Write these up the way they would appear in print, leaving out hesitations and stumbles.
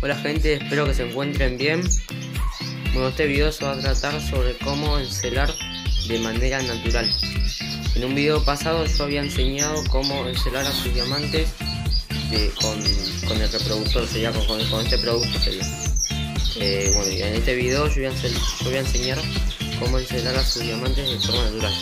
Hola gente, espero que se encuentren bien. Bueno, este video se va a tratar sobre cómo encelar de manera natural. En un video pasado yo había enseñado cómo encelar a sus diamantes con el reproductor, sería con este producto sería. Bueno, y en este video yo voy a enseñar cómo encelar a sus diamantes de forma natural.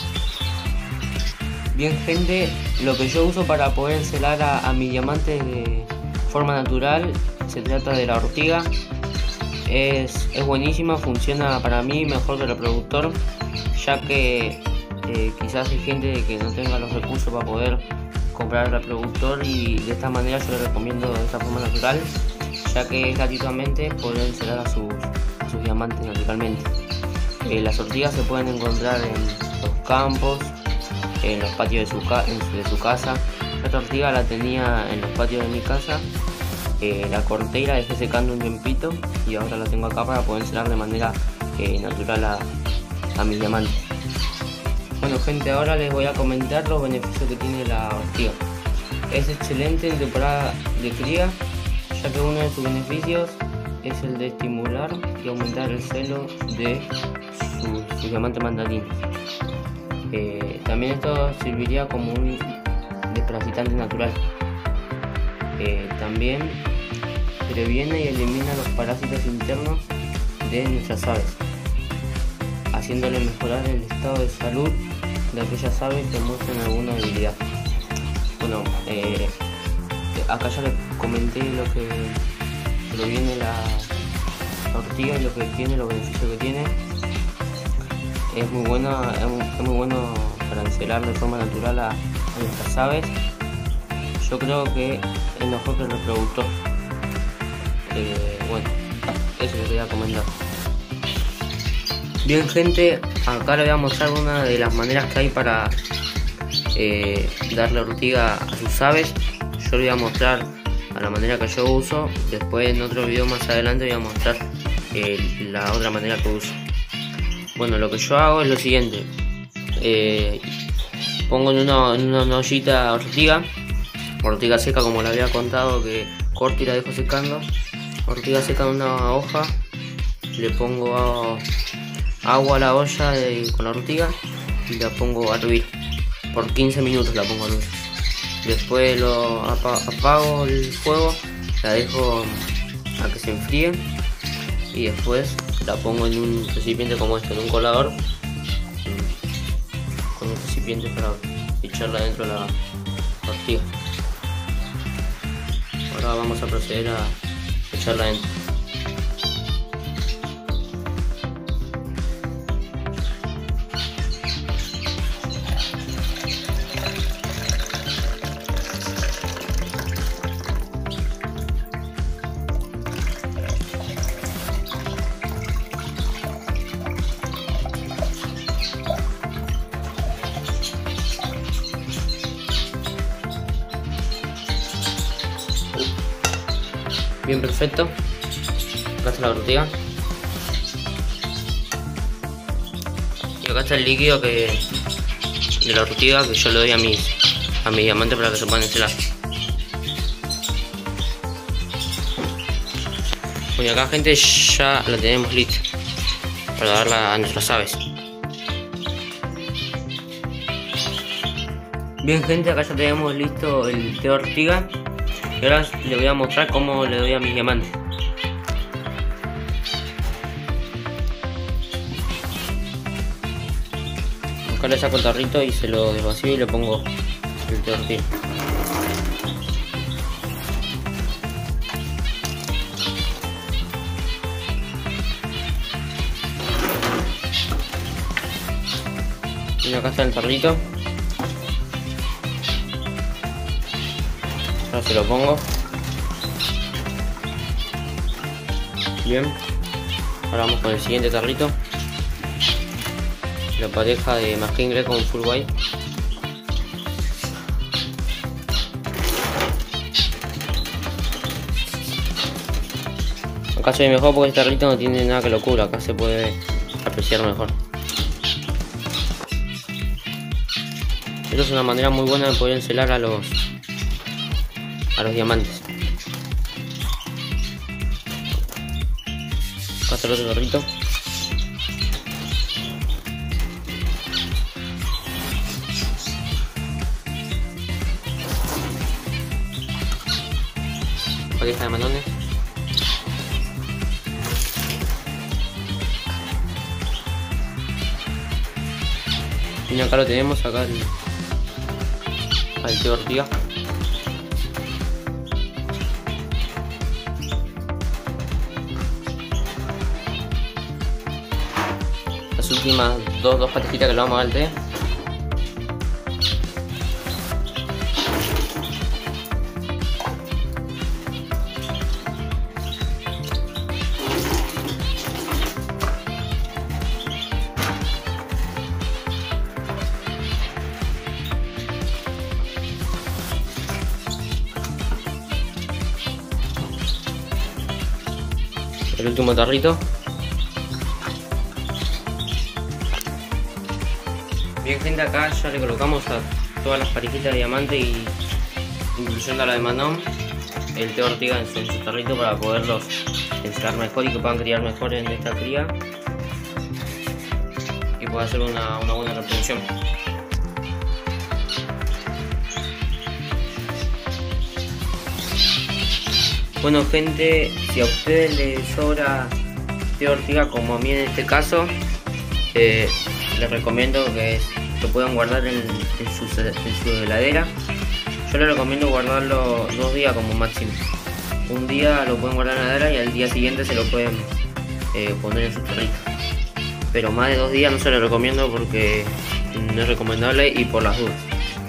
Bien gente, lo que yo uso para poder encelar a mis diamantes de forma natural se trata de la ortiga. Es buenísima, funciona para mí mejor que el reproductor, ya que quizás hay gente que no tenga los recursos para poder comprar el reproductor, y de esta manera yo le recomiendo de esta forma natural, ya que es gratuitamente poder encelar a sus diamantes naturalmente. Las ortigas se pueden encontrar en los campos, en los patios de su casa. Esta ortiga la tenía en los patios de mi casa, la corté y la dejé secando un tiempito, y ahora la tengo acá para poder encelar de manera natural a mis diamantes. Bueno gente, ahora les voy a comentar los beneficios que tiene la ortiga. Es excelente en temporada de cría, ya que uno de sus beneficios es el de estimular y aumentar el celo de sus diamantes mandarinos. También esto serviría como un desparasitante natural. También previene y elimina los parásitos internos de nuestras aves, haciéndole mejorar el estado de salud de aquellas aves que muestran alguna debilidad. Bueno, acá ya les comenté lo que previene la ortiga y lo que tiene, los beneficios que tiene. Es muy bueno para encelar de forma natural a nuestras aves. Yo creo que es mejor que el reproductor. Bueno, eso les quería comentar. Bien gente, acá les voy a mostrar una de las maneras que hay para darle ortiga a sus aves. Yo les voy a mostrar a la manera que yo uso. Después en otro video más adelante voy a mostrar la otra manera que uso. Bueno, lo que yo hago es lo siguiente. Pongo en una ollita ortiga seca, como le había contado, que corto y la dejo secando. Ortiga seca en una hoja, le pongo agua a la olla con la ortiga y la pongo a hervir. Por 15 minutos la pongo a hervir. Después apago el fuego, la dejo a que se enfríe y después la pongo en un recipiente como este, en un colador, con un recipiente para echarla dentro de la ortiga. Ahora vamos a proceder a echarla dentro. Bien, perfecto. Acá está la ortiga. Y acá está el líquido de la ortiga que yo le doy a mis diamantes para que se puedan encelar. Bueno, y acá gente ya la tenemos lista para darla a nuestras aves. Bien gente, acá ya tenemos listo el té de ortiga. Y ahora les voy a mostrar cómo le doy a mis diamantes. Acá le saco el tarrito y se lo desvacío y le pongo el té de ortiga. Y acá está el tarrito. Ahora se lo pongo. Bien. Ahora vamos con el siguiente tarrito. La pareja de masking inglés con full white. Acá se ve mejor porque este tarrito no tiene nada que lo cubra. Acá se puede apreciar mejor. Esto es una manera muy buena de poder encelar a los diamantes. hacer otro gorrito. Pareja de manones. Y acá lo tenemos, acá al Teo Ortiga. Las últimas dos parejitas que lo vamos a dar al té. El último tarrito. Bien, gente, acá ya le colocamos a todas las parejitas de diamante y incluyendo a la de Manon el Teo Ortiga en su tarrito para poderlos encerrar mejor y que puedan criar mejor en esta cría y pueda hacer una buena reproducción. Bueno, gente, si a ustedes les sobra Teo Ortiga como a mí en este caso, les recomiendo que lo puedan guardar en su heladera. Yo les recomiendo guardarlo 2 días como máximo. Un día lo pueden guardar en la heladera y al día siguiente se lo pueden poner en su tarrito. Pero más de 2 días no se lo recomiendo porque no es recomendable y por las dudas.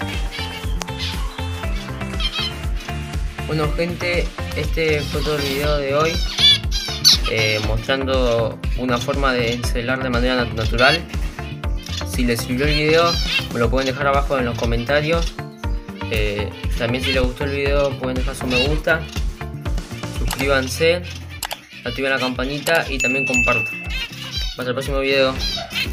Bueno, gente, este fue todo el video de hoy, mostrando una forma de encelar de manera natural. Si les sirvió el video me lo pueden dejar abajo en los comentarios. También si les gustó el video pueden dejar su me gusta, suscríbanse, activen la campanita y también compartan. Hasta el próximo video.